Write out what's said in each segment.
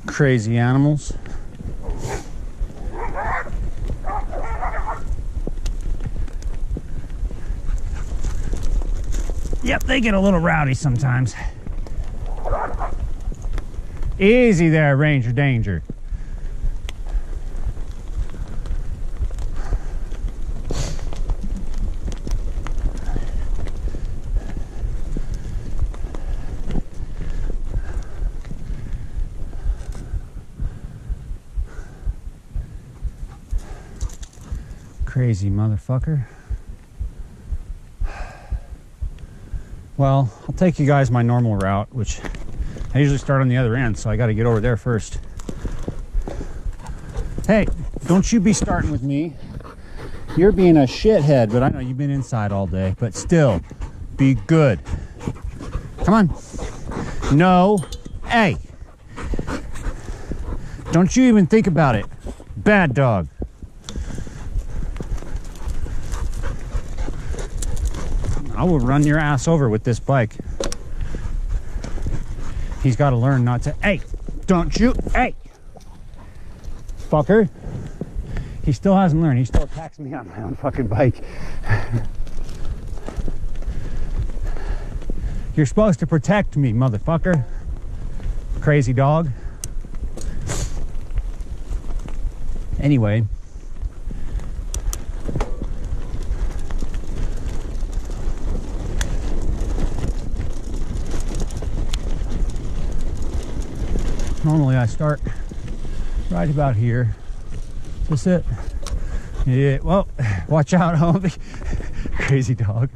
Crazy animals. Yep, they get a little rowdy sometimes. Easy there, Ranger Danger. Crazy motherfucker. Well, I'll take you guys my normal route, which I usually start on the other end, so I got to get over there first. Hey, don't you be starting with me. You're being a shithead, but I know you've been inside all day, but still, be good. Come on. No. Hey. Don't you even think about it. Bad dog. I will run your ass over with this bike. He's got to learn not to. Hey, don't you? Hey, fucker. He still hasn't learned. He still attacks me on my own fucking bike. You're supposed to protect me, motherfucker. Crazy dog. Anyway. Normally I start right about here. Is this it? Yeah, well, watch out, homie. Crazy dog.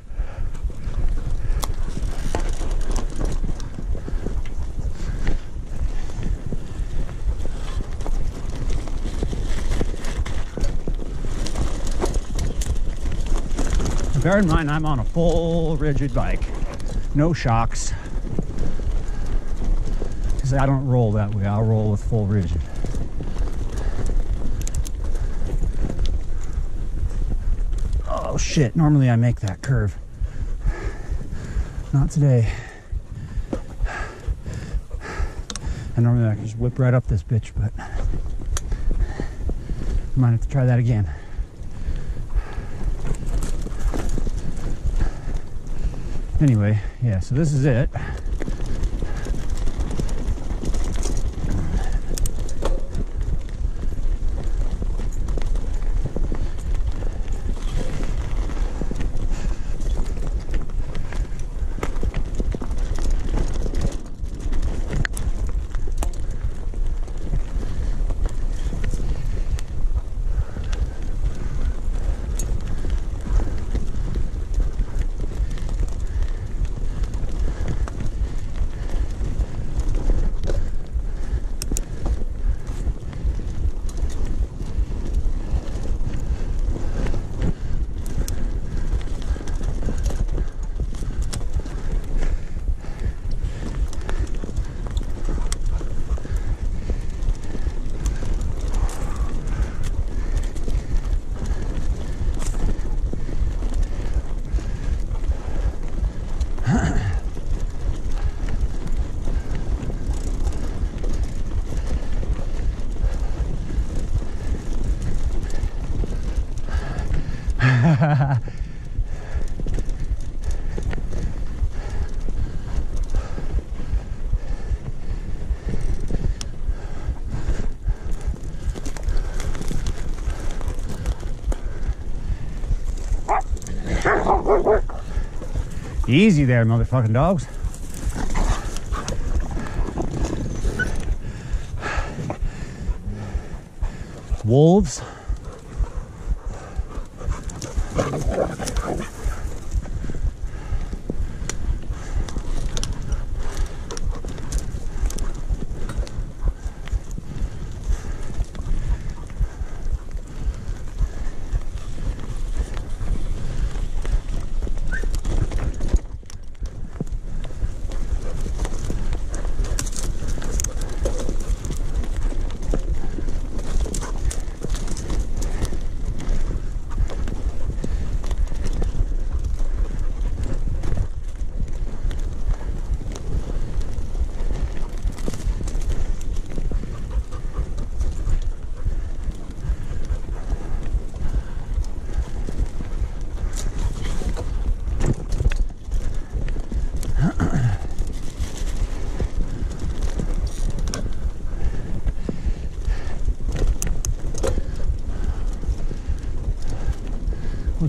Bear in mind, I'm on a full rigid bike. No shocks. Because I don't roll that way. I'll roll with full rigid. Oh shit, normally I make that curve. Not today. And normally I can just whip right up this bitch, but I might have to try that again. Anyway, yeah, so this is it. Easy there, motherfucking dogs. Wolves.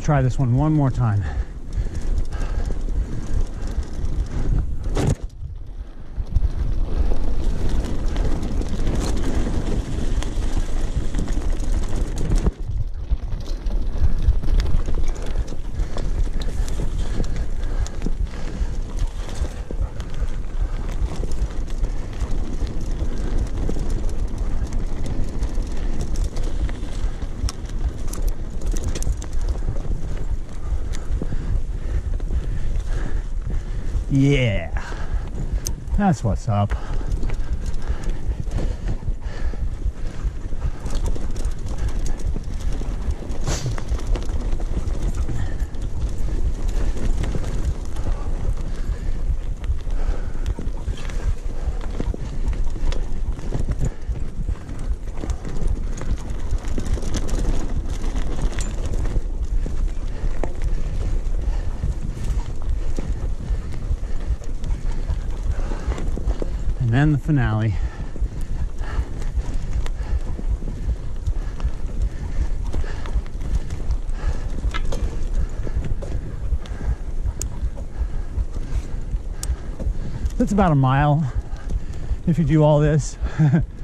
try this one more time. Yeah, that's what's up. And then the finale. That's about a mile if you do all this.